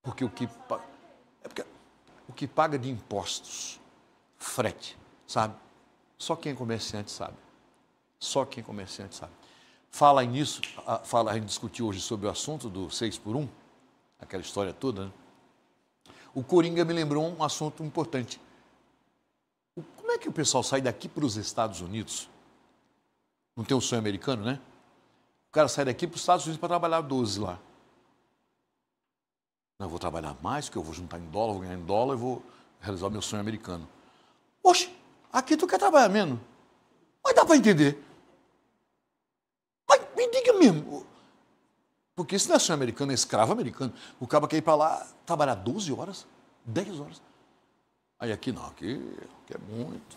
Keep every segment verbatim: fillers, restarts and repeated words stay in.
Porque o que, é porque o que paga de impostos, frete, sabe? Só quem é comerciante sabe. Só quem é comerciante sabe. Fala nisso, a, fala, a gente discutiu hoje sobre o assunto do seis por um, aquela história toda, né? O Coringa me lembrou um assunto importante. O, como é que o pessoal sai daqui para os Estados Unidos? Não tem um sonho americano, né? O cara sai daqui para os Estados Unidos para trabalhar doze lá. Não, eu vou trabalhar mais, porque eu vou juntar em dólar, vou ganhar em dólar e vou realizar o meu sonho americano. Oxe, aqui tu quer trabalhar menos. Mas dá para entender. Mas me diga mesmo. Porque se não é sonho americano, é escravo americano. O cara quer ir para lá trabalhar doze horas, dez horas. Aí aqui não, aqui, aqui é muito.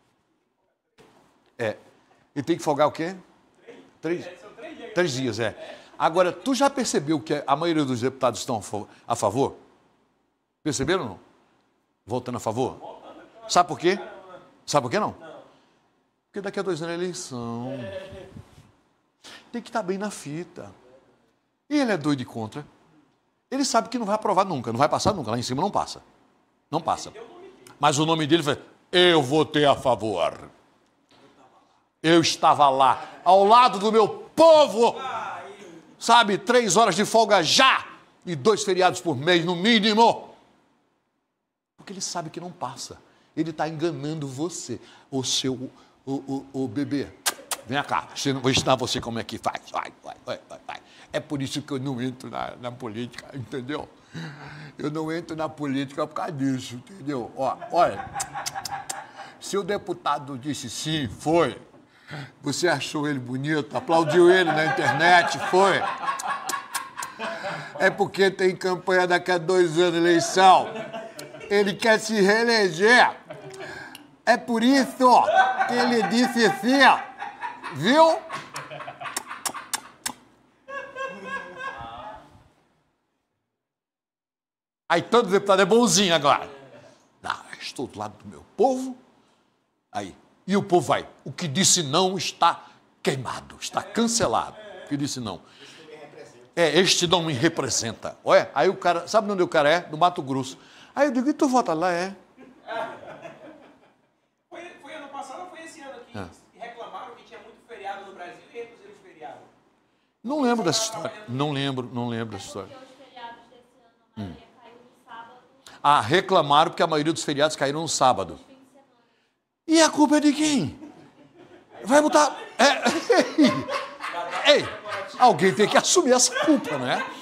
É. E tem que folgar o quê? Três. Três, três dias. Três dias, é. Agora, tu já percebeu que a maioria dos deputados estão a favor? Perceberam ou não? Votando a favor? Sabe por quê? Sabe por quê não? Porque daqui a dois anos é eleição. Tem que estar bem na fita. E ele é doido e contra. Ele sabe que não vai aprovar nunca, não vai passar nunca. Lá em cima não passa. Não passa. Mas o nome dele foi, eu votei a favor. Eu estava lá, ao lado do meu povo. Sabe, três horas de folga já e dois feriados por mês, no mínimo. Porque ele sabe que não passa. Ele está enganando você, o seu, o, o, o bebê. Vem cá, vou ensinar você como é que faz. Vai, vai, vai, vai, vai. É por isso que eu não entro na, na política, entendeu? Eu não entro na política por causa disso, entendeu? Ó, olha, se o deputado disse sim, foi. Você achou ele bonito, aplaudiu ele na internet, foi? É porque tem campanha daqui a dois anos, eleição. Ele quer se reeleger. É por isso que ele disse sim, viu? Aí todo deputado é bonzinho agora. Não, estou do lado do meu povo. Aí. E o povo vai. O que disse não está queimado, está cancelado. O que disse não. É, este não me representa. Olha, aí o cara, sabe onde o cara é? No Mato Grosso. Aí eu digo, e tu vota lá? É. Foi, foi ano passado ou foi esse ano que ah. reclamaram que tinha muito feriado no Brasil e reduziram os feriados? Não lembro dessa história. Não lembro, não lembro dessa história. Hum. Ah, reclamaram porque a maioria dos feriados caíram no sábado. E a culpa é de quem? Vai botar... É... Ei, alguém tem que assumir essa culpa, não é?